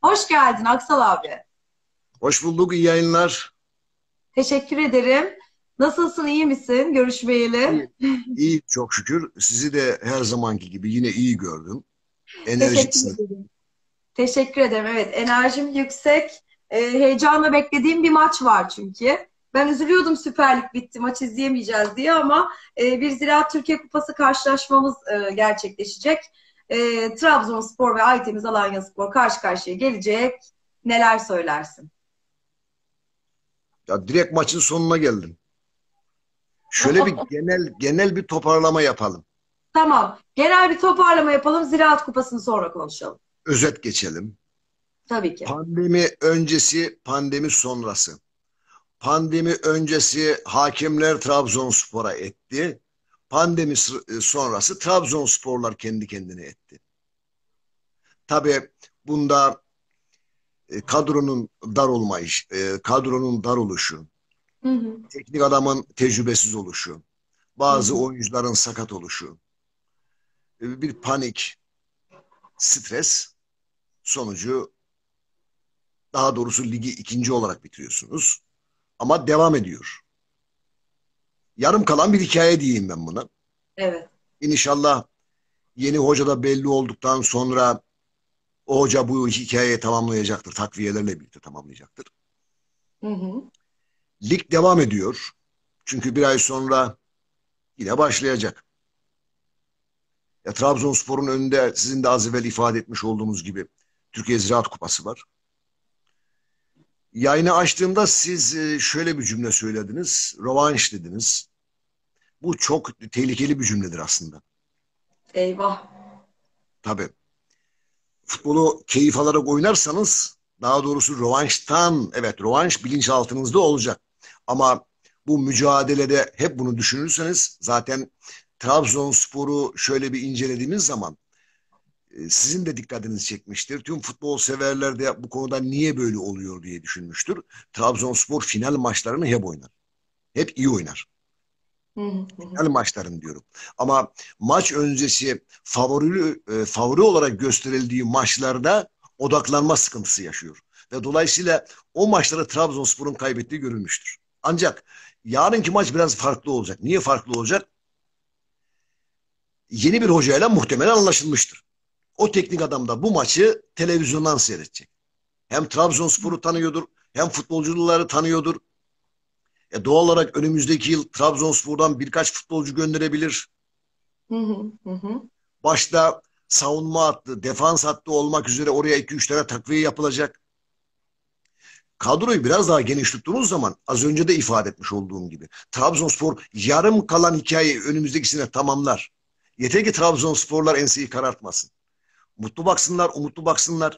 Hoş geldin Aksal abi. Hoş bulduk, iyi yayınlar. Teşekkür ederim. Nasılsın, iyi misin? Görüşmeyeli. İyi, iyi çok şükür. Sizi de her zamanki gibi yine iyi gördüm. Teşekkür Enerjiksiniz. ederim. Teşekkür ederim. Evet, enerjim yüksek. Heyecanla beklediğim bir maç var çünkü. Ben üzülüyordum Süper Lig bitti, maç izleyemeyeceğiz diye ama bir Ziraat Türkiye Kupası karşılaşmamız gerçekleşecek. Trabzonspor ve Aytemiz Alanyaspor karşı karşıya gelecek. Neler söylersin? Ya direkt maçın sonuna geldim. Şöyle bir genel bir toparlama yapalım. Tamam. Genel bir toparlama yapalım. Ziraat Kupası'nı sonra konuşalım. Özet geçelim. Tabii ki. Pandemi öncesi, pandemi sonrası. Pandemi öncesi hakemler Trabzonspor'a etti. Pandemi sonrası Trabzonsporlar kendi kendine etti. Tabii bunda kadronun dar olmayış, kadronun dar oluşu, Hı hı. teknik adamın tecrübesiz oluşu, Hı bazı hı. oyuncuların sakat oluşu, bir panik, stres sonucu daha doğrusu ligi ikinci olarak bitiriyorsunuz. Ama devam ediyor. Yarım kalan bir hikaye diyeyim ben buna. Evet. İnşallah yeni hoca da belli olduktan sonra o hoca bu hikayeyi tamamlayacaktır. Takviyelerle birlikte tamamlayacaktır. Hı hı. Lig devam ediyor. Çünkü bir ay sonra yine başlayacak. Ya Trabzonspor'un önünde sizin de az evvel ifade etmiş olduğunuz gibi Türkiye Ziraat Kupası var. Yayını açtığımda siz şöyle bir cümle söylediniz. Rövanş dediniz. Bu çok tehlikeli bir cümledir aslında. Eyvah. Tabii. Futbolu keyif alarak oynarsanız daha doğrusu rövanştan evet rövanş bilinçaltınızda olacak. Ama bu mücadelede hep bunu düşünürseniz zaten Trabzonspor'u şöyle bir incelediğimiz zaman sizin de dikkatinizi çekmiştir. Tüm futbol severler de bu konuda niye böyle oluyor diye düşünmüştür. Trabzonspor final maçlarını hep oynar. Hep iyi oynar. Hı hı. Hı hı. Final maçlarını diyorum. Ama maç öncesi favori olarak gösterildiği maçlarda odaklanma sıkıntısı yaşıyor. Ve dolayısıyla o maçları Trabzonspor'un kaybettiği görülmüştür. Ancak yarınki maç biraz farklı olacak. Niye farklı olacak? Yeni bir hocayla muhtemelen anlaşılmıştır. O teknik adam da bu maçı televizyondan seyredecek. Hem Trabzonspor'u tanıyordur, hem futbolcuları tanıyordur. Doğal olarak önümüzdeki yıl Trabzonspor'dan birkaç futbolcu gönderebilir. Hı hı. Hı hı. Başta savunma hattı, defans hattı olmak üzere oraya 2-3 tane takviye yapılacak. Kadroyu biraz daha geniş tuttuğunuz zaman az önce de ifade etmiş olduğum gibi Trabzonspor yarım kalan hikayeyi önümüzdeki sene tamamlar. Yeter ki Trabzonsporlar enseyi karartmasın. Mutlu baksınlar, umutlu baksınlar.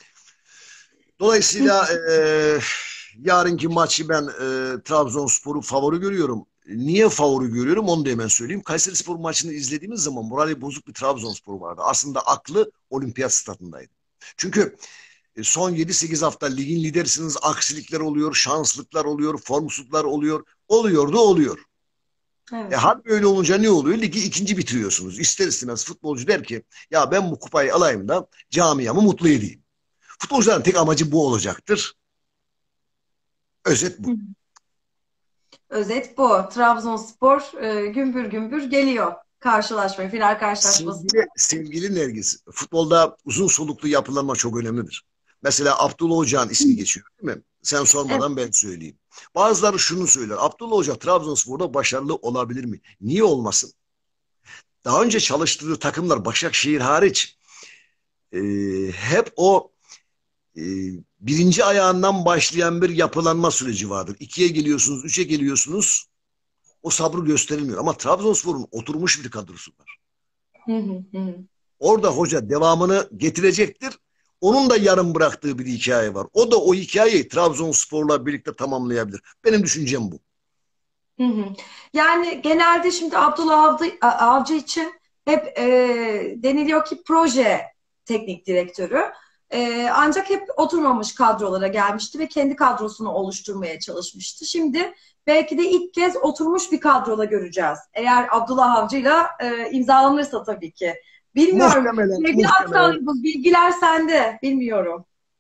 Dolayısıyla yarınki maçı ben Trabzonspor'u favori görüyorum. Niye favori görüyorum onu da hemen söyleyeyim. Kayserispor maçını izlediğimiz zaman morali bozuk bir Trabzonspor vardı. Aslında aklı olimpiyat stadındaydı. Çünkü son 7-8 hafta ligin lidersiniz, aksilikler oluyor, şanslıklar oluyor, formsuzluklar oluyor. Oluyor da oluyor. Evet. Hal böyle olunca ne oluyor? Ligi ikinci bitiriyorsunuz. İster istemez futbolcu der ki ya ben bu kupayı alayım da camiamı mutlu edeyim. Futbolcuların tek amacı bu olacaktır. Özet Hı. bu. Özet bu. Trabzonspor gümbür gümbür geliyor karşılaşmaya, final karşılaşmasına. Sevgili Nergis, futbolda uzun soluklu yapılanma çok önemlidir. Mesela Abdullah Hoca'nın ismi geçiyor değil mi? Sen Evet. sormadan ben söyleyeyim. Bazıları şunu söyler. Abdullah Hoca Trabzonspor'da başarılı olabilir mi? Niye olmasın? Daha önce çalıştığı takımlar Başakşehir hariç e, hep o e, birinci ayağından başlayan bir yapılanma süreci vardır. İkiye geliyorsunuz, üçe geliyorsunuz. O sabrı gösterilmiyor. Ama Trabzonspor'un oturmuş bir kadrosu var. Hı hı. Hı hı. Orada hoca devamını getirecektir. Onun da yarım bıraktığı bir hikaye var. O da o hikayeyi Trabzonspor'la birlikte tamamlayabilir. Benim düşüncem bu. Hı hı. Yani genelde şimdi Abdullah Avcı için hep deniliyor ki proje teknik direktörü. Ancak hep oturmamış kadrolara gelmişti ve kendi kadrosunu oluşturmaya çalışmıştı. Şimdi belki de ilk kez oturmuş bir kadrola göreceğiz. Eğer Abdullah Avcı'yla imzalanırsa tabii ki. Bilmiyorum. Muhtemelen, Sevgili Aksal muhtemelen Yıldız, bilgiler sende. Bilmiyorum.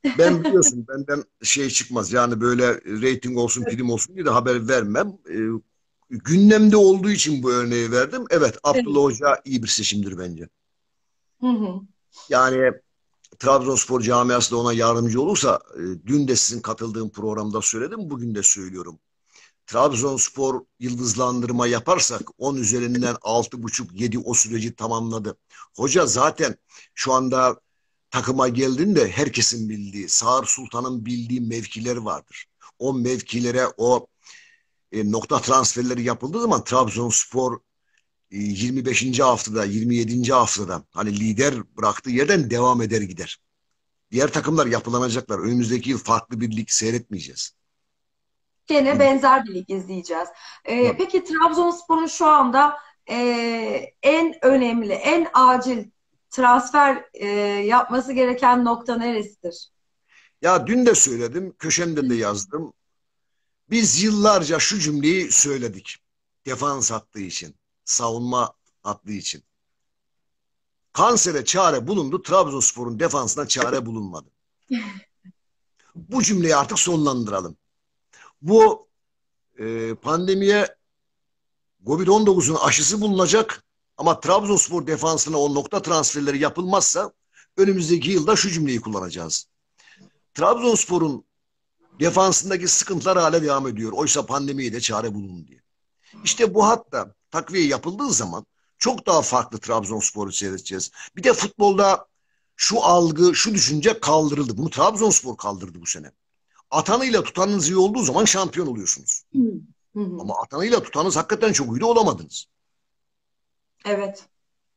Ben biliyorsun benden şey çıkmaz. Yani böyle reyting olsun, prim olsun diye de haber vermem. Gündemde olduğu için bu örneği verdim. Evet, Abdullah Evet. Hoca iyi bir seçimdir bence. Hı hı. Yani Trabzonspor camiası da ona yardımcı olursa, dün de sizin katıldığım programda söyledim, bugün de söylüyorum. Trabzonspor yıldızlandırma yaparsak 10 üzerinden 6,5-7 o süreci tamamladı. Hoca zaten şu anda takıma geldiğinde herkesin bildiği, Sağır Sultan'ın bildiği mevkiler vardır. O mevkilere o nokta transferleri yapıldığı zaman Trabzonspor 25. haftada, 27. haftada hani lider bıraktığı yerden devam eder gider. Diğer takımlar yapılanacaklar. Önümüzdeki yıl farklı bir lig seyretmeyeceğiz. Gene Bu, benzer bir lig izleyeceğiz. tabii. Peki Trabzonspor'un şu anda en önemli, en acil transfer yapması gereken nokta neresidir? Ya dün de söyledim, köşemde de yazdım. Biz yıllarca şu cümleyi söyledik. Defans hattı için, savunma hattı için. Kansere çare bulundu, Trabzonspor'un defansına çare bulunmadı. Bu cümleyi artık sonlandıralım. Bu pandemiye Covid-19'un aşısı bulunacak ama Trabzonspor defansına o nokta transferleri yapılmazsa önümüzdeki yılda şu cümleyi kullanacağız. Trabzonspor'un defansındaki sıkıntılar hala devam ediyor. Oysa pandemiye de çare bulundu diye. İşte bu hatta takviye yapıldığı zaman çok daha farklı Trabzonspor'u seyredeceğiz. Bir de futbolda şu algı, şu düşünce kaldırıldı. Bunu Trabzonspor kaldırdı bu sene. Atanıyla tutanınız iyi olduğu zaman şampiyon oluyorsunuz. Hı hı. Ama atanıyla tutanız hakikaten çok iyi de olamadınız. Evet.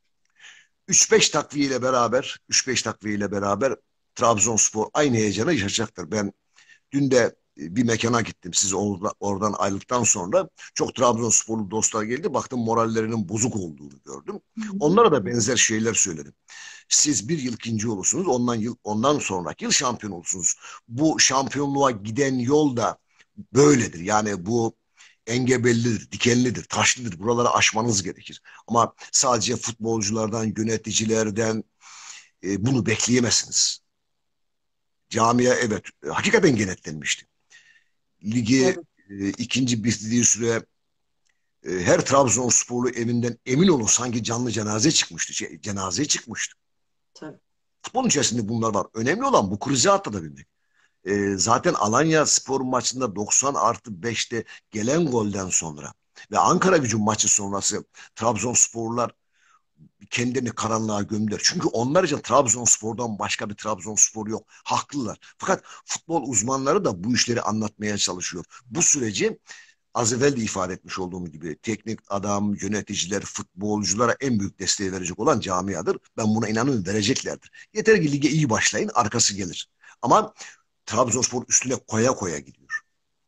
3-5 takviyeyle beraber Trabzonspor aynı heyecanı yaşayacaktır. Ben dün de bir mekana gittim. Siz oradan ayrıldıktan sonra çok Trabzonsporlu dostlar geldi. Baktım morallerinin bozuk olduğunu gördüm. Hı Onlara da hı. benzer şeyler söyledim. Siz bir yıl ikinci olursunuz. Ondan sonraki yıl şampiyon olursunuz. Bu şampiyonluğa giden yol da böyledir. Yani bu engebellidir, dikenlidir, taşlıdır. Buraları aşmanız gerekir. Ama sadece futbolculardan, yöneticilerden bunu bekleyemezsiniz. Camia evet hakikaten kenetlenmişti. Ligi Evet. ikinci bitirdiği süre her Trabzonsporlu evinden emin olun sanki canlı cenaze çıkmıştı. Cenaze çıkmıştı. Tabii. Futbolun içerisinde bunlar var. Önemli olan bu krizi atlatabilmek. Zaten Alanya Spor maçında 90+5'te gelen golden sonra ve Ankara maçı sonrası Trabzonsporlular kendilerini karanlığa gömdüler. Çünkü onlar için Trabzonspor'dan başka bir Trabzonspor yok. Haklılar. Fakat futbol uzmanları da bu işleri anlatmaya çalışıyor. Bu süreci az evvel de ifade etmiş olduğum gibi teknik adam, yöneticiler, futbolculara en büyük desteği verecek olan camiadır. Ben buna inanıyorum vereceklerdir. Yeter ki lige iyi başlayın, arkası gelir. Ama Trabzonspor üstüne koya koya gidiyor.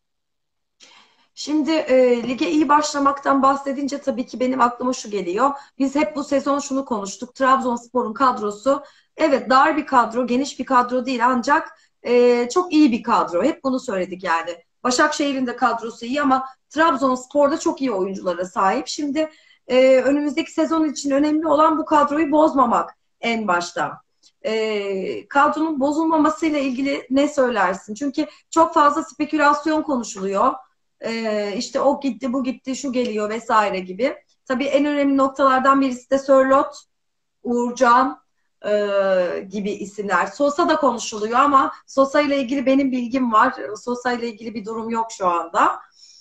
Şimdi lige iyi başlamaktan bahsedince tabii ki benim aklıma şu geliyor. Biz hep bu sezon şunu konuştuk. Trabzonspor'un kadrosu evet dar bir kadro, geniş bir kadro değil ancak çok iyi bir kadro. Hep bunu söyledik yani. Başakşehir'in de kadrosu iyi ama Trabzonspor'da çok iyi oyunculara sahip. Şimdi önümüzdeki sezon için önemli olan bu kadroyu bozmamak en başta. Kadronun bozulmamasıyla ilgili ne söylersin? Çünkü çok fazla spekülasyon konuşuluyor. İşte o gitti, bu gitti, şu geliyor vesaire gibi. Tabii en önemli noktalardan birisi de Sörloth, Uğurcan gibi isimler. Sosa da konuşuluyor ama Sosa ile ilgili benim bilgim var. Sosa ile ilgili bir durum yok şu anda.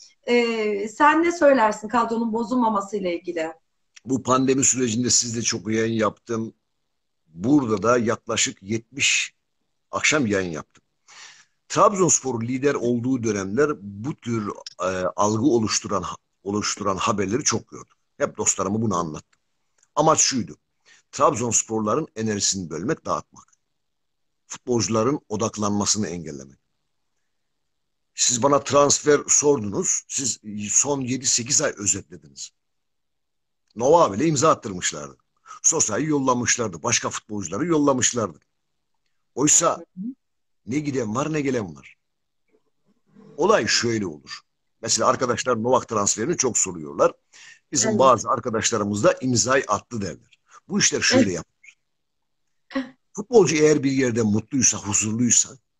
Sen ne söylersin kadronun bozulmaması ile ilgili? Bu pandemi sürecinde sizle çok yayın yaptım. Burada da yaklaşık 70 akşam yayın yaptım. Trabzonspor lider olduğu dönemler bu tür algı oluşturan haberleri çok gördüm. Hep dostlarıma bunu anlattım. Amaç şuydu. Trabzonsporların enerjisini bölmek, dağıtmak. Futbolcuların odaklanmasını engellemek. Siz bana transfer sordunuz. Siz son 7-8 ay özetlediniz. Nova bile imza attırmışlardı. Sosa'yı yollamışlardı. Başka futbolcuları yollamışlardı. Oysa ne giden var ne gelen var. Olay şöyle olur. Mesela arkadaşlar Novak transferini çok soruyorlar. Bizim Evet. bazı arkadaşlarımız da imzayı attı derler. Bu işler şöyle Evet. yap. Futbolcu eğer bir yerde mutluysa, huzurluysa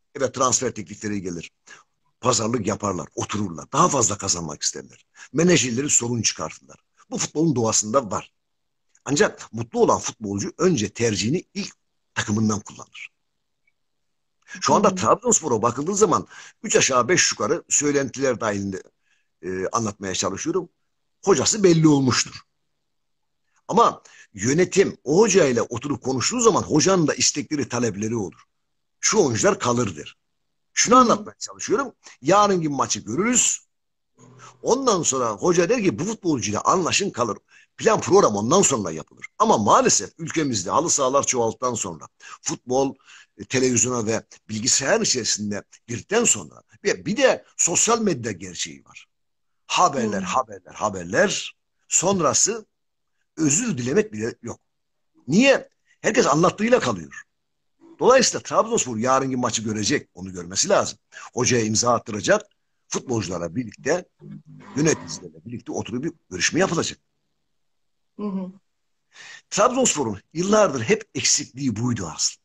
Evet, transfer teklifleri gelir. Pazarlık yaparlar, otururlar. Daha fazla kazanmak isterler. Menajerleri sorun çıkartırlar. Bu futbolun doğasında var. Ancak mutlu olan futbolcu önce tercihini ilk takımından kullanır. Şu Hı anda hı. Trabzonspor'a bakıldığı zaman 3 aşağı 5 yukarı söylentiler dahilinde anlatmaya çalışıyorum. Hocası belli olmuştur. Ama yönetim o hocayla oturup konuştuğu zaman hocanın da istekleri, talepleri olur. Şu oyuncular kalır der. Şunu Hı hı. anlatmaya çalışıyorum. Yarınki maçı görürüz. Ondan sonra hoca der ki bu futbolcuyla anlaşın, kalır. Plan program ondan sonra yapılır. Ama maalesef ülkemizde halı sahalar çoğalttıktan sonra futbol televizyona ve bilgisayar içerisinde girdikten sonra bir de sosyal medya gerçeği var. Hı Haberler, hı. haberler, haberler. Sonrası özür dilemek bile yok. Niye? Herkes anlattığıyla kalıyor. Dolayısıyla Trabzonspor yarınki maçı görecek. Onu görmesi lazım. Hocaya imza attıracak. Futbolculara birlikte, yöneticilerle birlikte oturup bir görüşme yapılacak. Hı hı. Trabzonspor'un yıllardır hep eksikliği buydu aslında.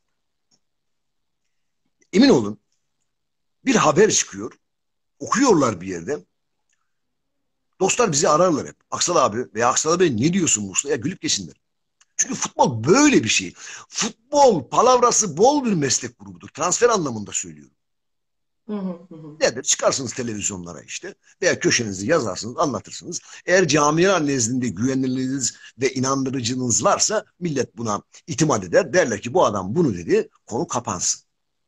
Emin olun, bir haber çıkıyor. Okuyorlar bir yerde. Dostlar bizi ararlar hep. Aksal abi veya Aksal abi ne diyorsun Musla'ya? Gülüp geçinler. Çünkü futbol böyle bir şey. Futbol palavrası bol bir meslek grubudur. Transfer anlamında söylüyorum. Hı hı. Hı hı. Nedir? Çıkarsınız televizyonlara işte veya köşenizi yazarsınız, anlatırsınız. Eğer camia nezdinde güvenilirliğiniz ve inandırıcınız varsa millet buna itimat eder. Derler ki bu adam bunu dedi, konu kapansın.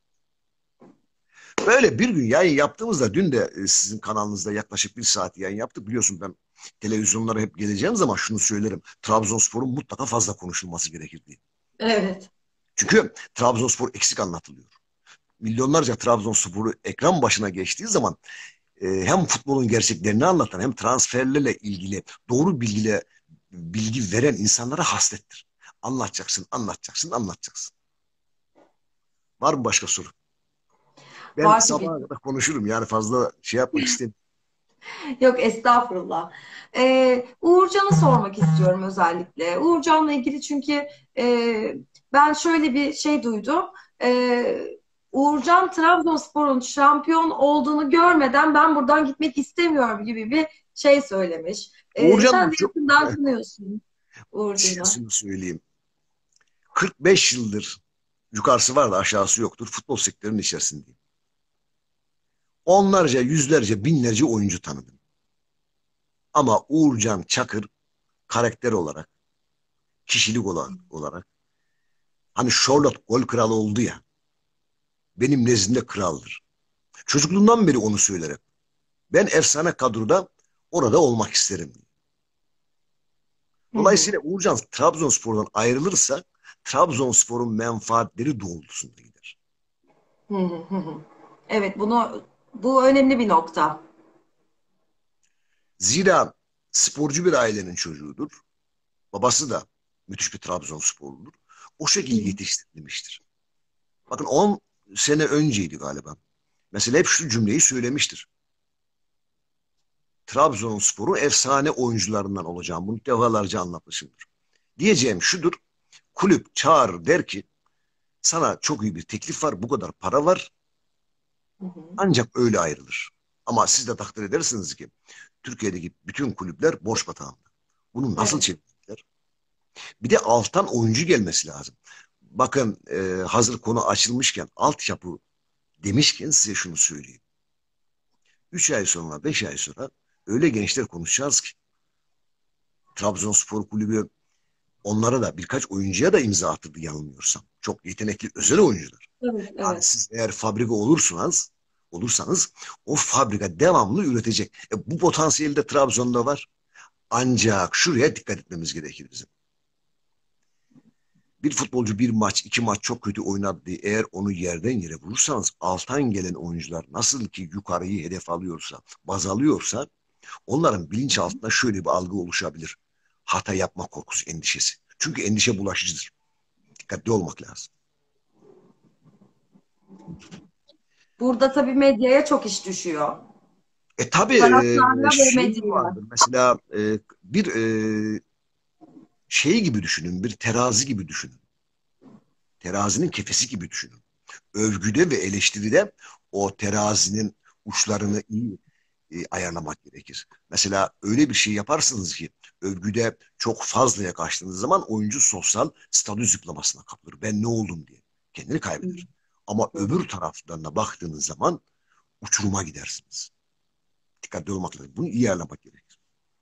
Böyle bir gün yayın yaptığımızda, dün de sizin kanalınızda yaklaşık 1 saat yayın yaptık. Biliyorsun ben televizyonlara hep geleceğim zaman şunu söylerim. Trabzonspor'un mutlaka fazla konuşulması gerekir diye. Evet. Çünkü Trabzonspor eksik anlatılıyor. Milyonlarca Trabzonspor'u ekran başına geçtiği zaman hem futbolun gerçeklerini anlatan hem transferlerle ilgili doğru bilgi veren insanlara hasrettir. Anlatacaksın, anlatacaksın, anlatacaksın. Var mı başka soru? Ben Var tabii. sabaha kadar konuşurum. Yani fazla şey yapmak istemiyorum. Yok estağfurullah. Uğurcan'ı sormak istiyorum özellikle. Uğurcan'la ilgili çünkü ben şöyle bir şey duydum. Uğurcan Trabzonspor'un şampiyon olduğunu görmeden ben buradan gitmek istemiyorum gibi bir şey söylemiş. Uğurcan da Sen de çok yakından tanıyorsun bir şey Uğurcan'ı. söyleyeyim. 45 yıldır yukarısı var da aşağısı yoktur. Futbol sektörünün içerisindeyim. Onlarca, yüzlerce, binlerce oyuncu tanıdım. Ama Uğurcan Çakır karakter olarak, kişilik olarak hani Charlotte gol kralı oldu ya, benim nezdimde kraldır. Çocukluğumdan beri onu söylerim. Ben efsane kadroda orada olmak isterim. Hı hı. Dolayısıyla Uğurcan Trabzonspor'dan ayrılırsa Trabzonspor'un menfaatleri doğrultusunda gider. Hı hı hı hı. Evet, bu önemli bir nokta. Zira sporcu bir ailenin çocuğudur. Babası da müthiş bir Trabzonsporludur. O Hı şekilde hı. yetiştirilmiştir. Bakın 10 sene önceydi galiba. Mesela hep şu cümleyi söylemiştir. Trabzonspor'un efsane oyuncularından olacağım. Bunu defalarca anlatmışımdır. Diyeceğim şudur. Kulüp çağırır der ki sana çok iyi bir teklif var. Bu kadar para var. Hı hı. Ancak öyle ayrılır. Ama siz de takdir edersiniz ki Türkiye'deki bütün kulüpler borç batağında. Bunu nasıl Evet. çevirecekler? Bir de alttan oyuncu gelmesi lazım. Bakın hazır konu açılmışken altyapı demişken size şunu söyleyeyim. 3 ay sonra 5 ay sonra öyle gençler konuşacağız ki Trabzonspor Kulübü onlara da birkaç oyuncuya da imza attırdı yanılmıyorsam. Çok yetenekli özel oyuncular. Evet, Yani evet. siz eğer fabrika olursanız o fabrika devamlı üretecek. Bu potansiyel de Trabzon'da var. Ancak şuraya dikkat etmemiz gerekir bizim. Bir futbolcu bir maç, 2 maç çok kötü oynadı diye eğer onu yerden yere vurursanız alttan gelen oyuncular nasıl ki yukarıyı hedef alıyorsa, baz alıyorsa onların bilinçaltında şöyle bir algı oluşabilir. Hata yapma korkusu, endişesi. Çünkü endişe bulaşıcıdır. Dikkatli olmak lazım. Burada tabii medyaya çok iş düşüyor. Tabii Taraftarla ve şey medyaya. vardır. Mesela bir şey gibi düşünün, bir terazi gibi düşünün. Terazinin kefesi gibi düşünün. övgüde ve eleştiride o terazinin uçlarını iyi ayarlamak gerekir. Mesela öyle bir şey yaparsınız ki övgüde çok fazlaya kaçtığınız zaman oyuncu sosyal statü zıplamasına kapılır. Ben ne oldum diye. Kendini Hı kaybeder. Ama hı. öbür taraflarına baktığınız zaman uçuruma gidersiniz. Dikkatli olmak lazım. Bunu iyi ayarlamak gerekir.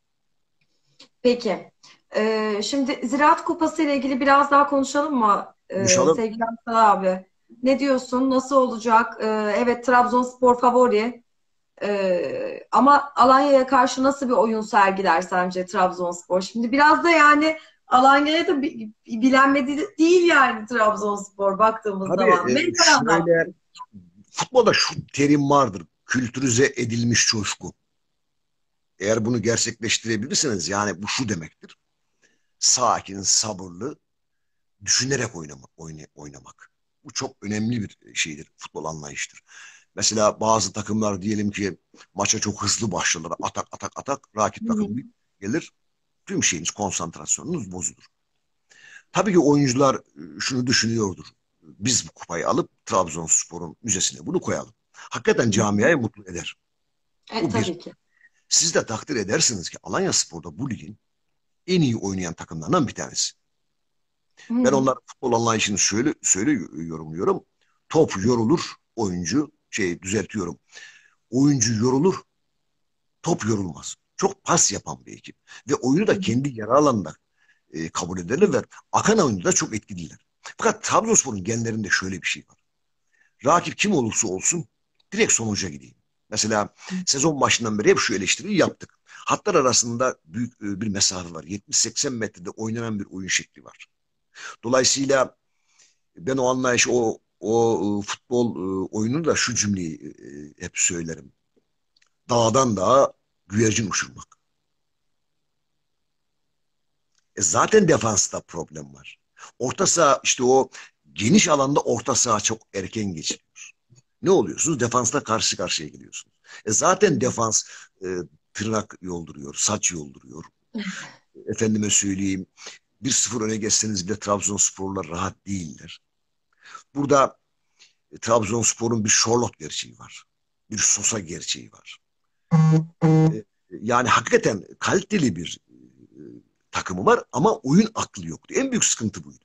Peki. Şimdi Ziraat Kupası ile ilgili biraz daha konuşalım mı Konuşalım. sevgili Hasan abi? Ne diyorsun? Nasıl olacak? Evet, Trabzonspor favori. Ama Alanya'ya karşı nasıl bir oyun sergiler sence Trabzonspor? Şimdi biraz da yani Alanya'ya da bilenmedi değil yani Trabzonspor baktığımız Tabii zaman. Mental anlamda. şöyle futbolda şu terim vardır. Kültürize edilmiş coşku. Eğer bunu gerçekleştirebilirseniz yani bu şu demektir. Sakin, sabırlı, düşünerek oynamak. Bu çok önemli bir şeydir, futbol anlayıştır. Mesela bazı takımlar diyelim ki maça çok hızlı başlarlar. Atak atak atak. Rakip Hı hı. takım bir gelir. Tüm şeyiniz, konsantrasyonunuz bozulur. Tabii ki oyuncular şunu düşünüyordur. Biz bu kupayı alıp Trabzonspor'un müzesine bunu koyalım. Hakikaten camiayı mutlu eder. Bu bir. Tabii ki. Siz de takdir edersiniz ki Alanyaspor'da bu ligin en iyi oynayan takımlarından bir tanesi. Hı Ben hı. onların futbol anlayışını şöyle yorumluyorum. Top yorulur, oyuncu düzeltiyorum. Oyuncu yorulur, top yorulmaz. Çok pas yapan bir ekip. Ve oyunu Hı da hı. kendi yarı alanında kabul ederler ve akan oyunu da çok etkililer. Fakat Trabzonspor'un genlerinde şöyle bir şey var. Rakip kim olursa olsun direkt sonuca gideyim. Mesela sezon başından beri hep şu eleştiriyi yaptık. Hatlar arasında büyük bir mesafe var. 70-80 metrede oynanan bir oyun şekli var. Dolayısıyla ben o anlayış, o futbol oyununu da şu cümleyi hep söylerim. Dağdan dağa güvercin uçurmak. Zaten defansta problem var. Orta saha işte o geniş alanda orta saha çok erken geçiliyor. Ne oluyorsunuz? Defansla karşı karşıya geliyorsunuz. Zaten defans e, tırnak yolduruyor, saç yolduruyor. Efendime söyleyeyim 1-0 öne geçseniz bile Trabzonsporlar rahat değiller. Burada Trabzonspor'un bir Charlotte gerçeği var. Bir Sosa gerçeği var. Yani hakikaten kaliteli bir takımı var ama oyun aklı yoktu. En büyük sıkıntı buydu.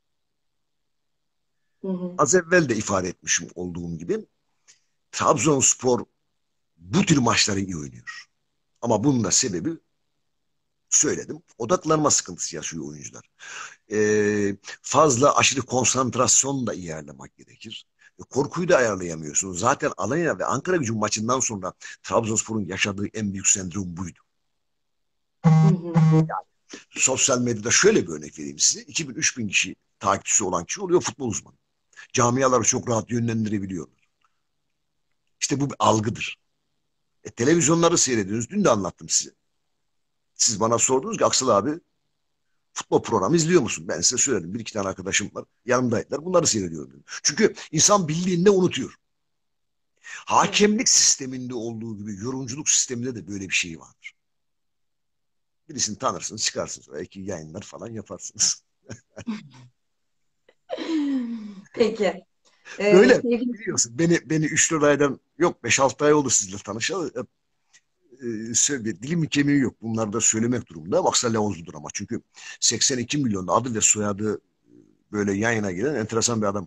Hı hı. Az evvel de ifade etmişim olduğum gibi Trabzonspor bu tür maçları iyi oynuyor. Ama bunun da sebebi söyledim. Odaklanma sıkıntısı yaşıyor oyuncular. Fazla aşırı konsantrasyon da iyi ayarlamak gerekir. Korkuyu da ayarlayamıyorsunuz. Zaten Alanya ve Ankaragücü maçından sonra Trabzonspor'un yaşadığı en büyük sendrom buydu. Hı hı. Sosyal medyada şöyle bir örnek vereyim size. 2000-3000 kişi takipçisi olan kişi oluyor futbol uzmanı. Camiaları çok rahat yönlendirebiliyorlar. İşte bu bir algıdır. Televizyonları seyrediyorsunuz. Dün de anlattım size. Siz bana sordunuz ki Aksel abi futbol programı izliyor musun? Ben size söyledim. Bir iki tane arkadaşım var. Yanımdaydılar. Bunları seyrediyorum dedim. Çünkü insan bildiğinde unutuyor. Evet. Hakemlik sisteminde olduğu gibi yorumculuk sisteminde de böyle bir şey vardır. Birisini tanırsınız, çıkarsınız. Belki yayınlar falan yaparsınız. Peki. Böyle Sevgili biliyorsun. Beni 3-4 aydan yok 5-6 ay oldu sizle tanışalı. Dilim kemiği yok. Bunları da söylemek durumunda. Aksel Yavuzludur ama. Çünkü 82 milyon adı ve soyadı böyle yan yana gelen enteresan bir adam.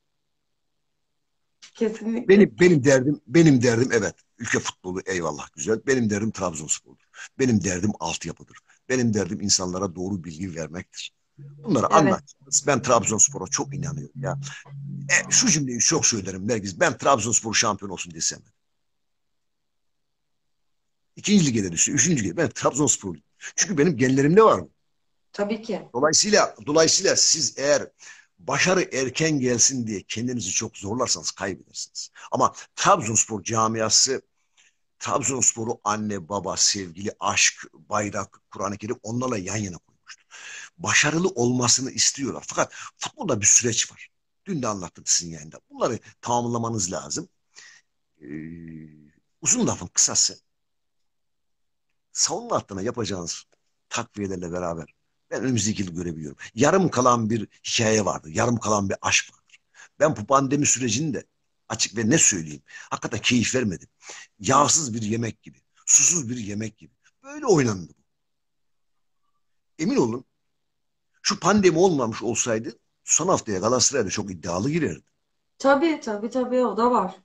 kesinlikle. Benim derdim evet. Ülke futbolu eyvallah güzel. Benim derdim Trabzonspor'dur. Benim derdim altyapıdır. Benim derdim insanlara doğru bilgi vermektir. Bunları Evet. anlatacağız. Ben Trabzonspor'a çok inanıyorum ya. Şu cümleyi çok söylerim Nergiz. Ben Trabzonspor şampiyon olsun desem. İkinci lige de düştü. Üçüncü lige. Ben Trabzonsporluyum. Çünkü benim genlerimde var mı? Tabii ki. Dolayısıyla siz eğer başarı erken gelsin diye kendinizi çok zorlarsanız kaybedersiniz. Ama Trabzonspor camiası Trabzonspor'u anne, baba, sevgili, aşk, bayrak, Kur'an-ı Kerim onlarla yan yana koymuştur. Başarılı olmasını istiyorlar. Fakat futbolda bir süreç var. Dün de anlattım sizin yayında. Bunları tamamlamanız lazım. Ee, Uzun lafın kısası savunma hattına yapacağınız takviyelerle beraber ben önümüzdeki yıl görebiliyorum. Yarım kalan bir hikaye vardır. Yarım kalan bir aşk vardır. Ben bu pandemi sürecinde açık ve ne söyleyeyim, hakikaten keyif vermedi. Yağsız bir yemek gibi, susuz bir yemek gibi. Böyle oynandı bu. Emin olun, şu pandemi olmamış olsaydı son haftaya Galatasaray'da çok iddialı girerdi. Tabii tabii tabii, o da var.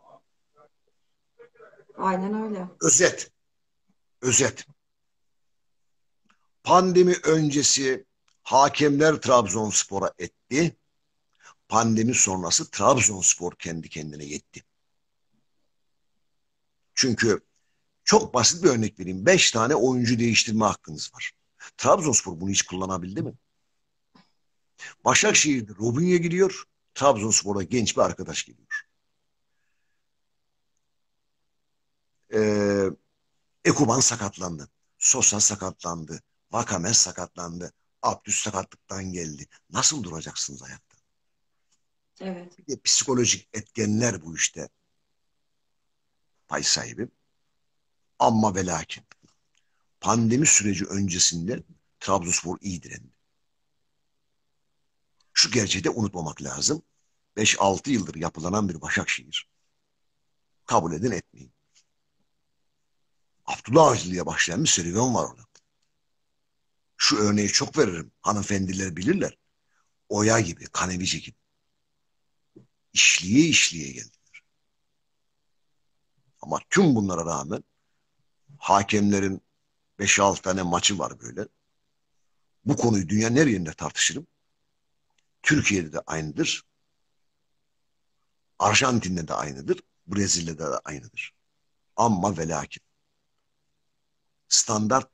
Aynen öyle. Özet, özet. Pandemi öncesi hakemler Trabzonspor'a etti. Pandemi sonrası Trabzonspor kendi kendine yetti. Çünkü çok basit bir örnek vereyim. 5 tane oyuncu değiştirme hakkınız var. Trabzonspor bunu hiç kullanabildi mi? Başakşehir'de Robinho gidiyor. Trabzonspor'a genç bir arkadaş geliyor. Ee, Ekuban sakatlandı. Sosa sakatlandı. Vakame sakatlandı. Abdüs sakatlıktan geldi. Nasıl duracaksınız ayakta? Evet. Bir de psikolojik etkenler bu işte pay sahibi. Amma ve lakin. Pandemi süreci öncesinde Trabzonspor iyi direndi. Şu gerçeği de unutmamak lazım. 5-6 yıldır yapılanan bir Başakşehir. Kabul edin etmeyin. Abdullah Avcı'ya başlayan bir serüven var orada. Şu örneği çok veririm. Hanımefendiler bilirler. Oya gibi, Kanevici gibi. İşliye işliye geldiler. Ama tüm bunlara rağmen hakemlerin 5-6 tane maçı var böyle. Bu konuyu dünyanın her yerinde tartışırım. Türkiye'de de aynıdır. Arjantin'de de aynıdır. Brezilya'da da aynıdır. Ama ve lakin standarttan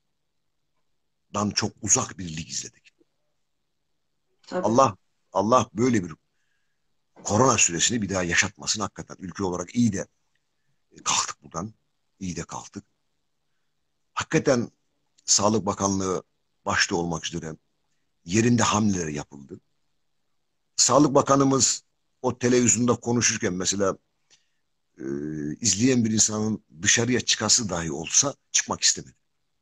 çok uzak bir lig izledik. Tabii. Allah böyle bir korona süresini bir daha yaşatmasın hakikaten. Ülke olarak iyi de kalktık buradan. İyi de kalktık. Hakikaten Sağlık Bakanlığı başta olmak üzere yerinde hamleler yapıldı. Sağlık Bakanımız o televizyonda konuşurken mesela e, izleyen bir insanın dışarıya çıkası dahi olsa çıkmak istemedi.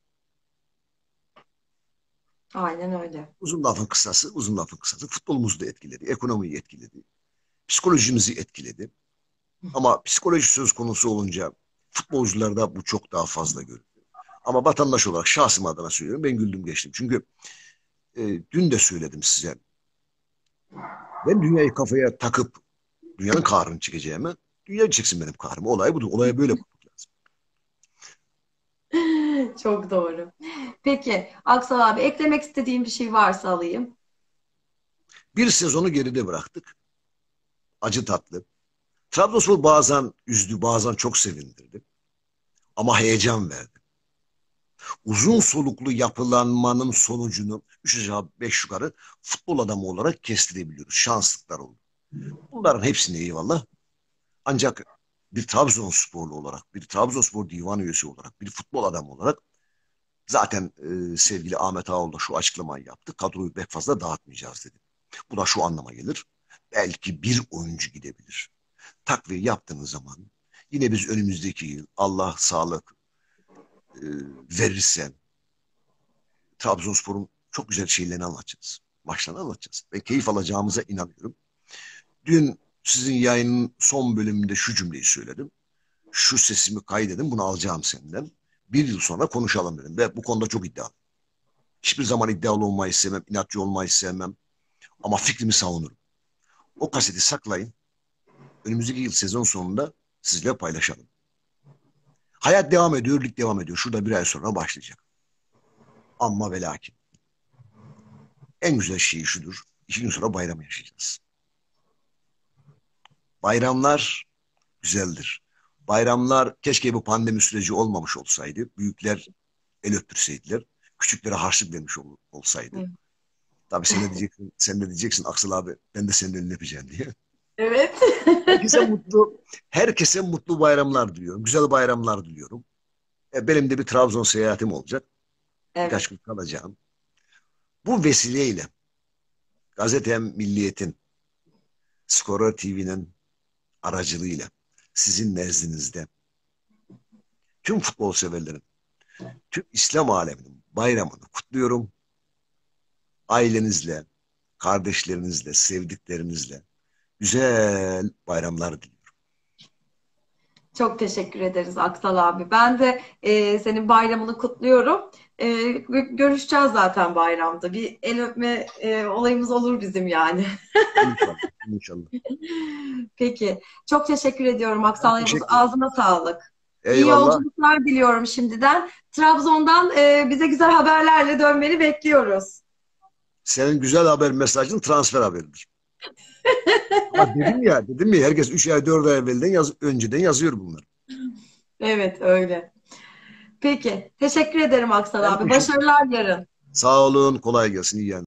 Aynen öyle. Uzun lafın kısası futbolumuzu da etkiledi, ekonomiyi etkiledi, psikolojimizi etkiledi. Ama psikoloji söz konusu olunca futbolcularda bu çok daha fazla görülüyor. Ama vatandaş olarak şahsım adına söylüyorum. Ben güldüm geçtim. Çünkü dün de söyledim size. Ben dünyayı kafaya takıp dünyanın kahrını çekeceğime dünya çeksin benim kahrımı. Olay budur. Olaya böyle bakmak lazım. Çok doğru. Peki Aksal abi, eklemek istediğim bir şey varsa alayım. Bir sezonu geride bıraktık. Acı tatlı. Trabzonspor bazen üzdü, bazen çok sevindirdi. Ama heyecan verdi. Uzun soluklu yapılanmanın sonucunu 3 aşağı 5 yukarı futbol adamı olarak kestirebiliyoruz. Şanslıklar oldu. Bunların hepsine eyvallah. Ancak bir Trabzonsporlu olarak, bir Trabzonspor divan üyesi olarak, bir futbol adamı olarak zaten sevgili Ahmet Ağol da şu açıklamayı yaptı. Kadroyu pek fazla dağıtmayacağız dedi. Bu da şu anlama gelir. Belki bir oyuncu gidebilir. Takviye yaptığınız zaman yine biz önümüzdeki yıl Allah sağlık e, verirse Trabzonspor'un çok güzel şeylerini anlatacağız. Maçlarını anlatacağız. Ve keyif alacağımıza inanıyorum. Dün sizin yayının son bölümünde şu cümleyi söyledim. Şu sesimi kaydedin, bunu alacağım senden. Bir yıl sonra konuşalım dedim. Ve bu konuda çok iddialı. Hiçbir zaman iddialı olmayı sevmem, inatçı olmayı sevmem. Ama fikrimi savunurum. O kaseti saklayın. Önümüzdeki yıl sezon sonunda sizle paylaşalım. Hayat devam ediyor, lig devam ediyor. Şurada bir ay sonra başlayacak. Amma ve lakin. En güzel şey şudur. 2 gün sonra bayram yaşayacağız. Bayramlar güzeldir. Bayramlar keşke bu pandemi süreci olmamış olsaydı. Büyükler el öptürseydiler. Küçüklere harçlık vermiş olsaydı. Evet. Tabii sen de diyeceksin Aksel abi ben de senin elini öpeceğim diye. Evet. Herkese herkese mutlu bayramlar diliyorum. Güzel bayramlar diliyorum. Benim de bir Trabzon seyahatim olacak. Evet. Birkaç gün kalacağım. Bu vesileyle gazetem Milliyet'in, Skorer TV'nin aracılığıyla sizin nezdinizde tüm futbol severlerin, tüm İslam aleminin bayramını kutluyorum. Ailenizle, kardeşlerinizle, sevdiklerinizle güzel bayramlar diliyorum. Çok teşekkür ederiz Aksal abi. Ben de senin bayramını kutluyorum. Görüşeceğiz zaten bayramda. Bir el öpme olayımız olur bizim yani. İnşallah. İnşallah. Peki. Çok teşekkür ediyorum Ben Aksal Yavuz. teşekkür ederim. Ağzına sağlık. İyi Eyvallah. yolculuklar diliyorum şimdiden. Trabzon'dan bize güzel haberlerle dönmeni bekliyoruz. Senin güzel haber mesajın transfer haberidir. Ama dedim ya herkes 3 ay 4 ay önceden yazıyor bunları. Evet, öyle. Peki. Teşekkür ederim Aksal Ben abi. teşekkür Başarılar yarın. Sağ olun, kolay gelsin, iyi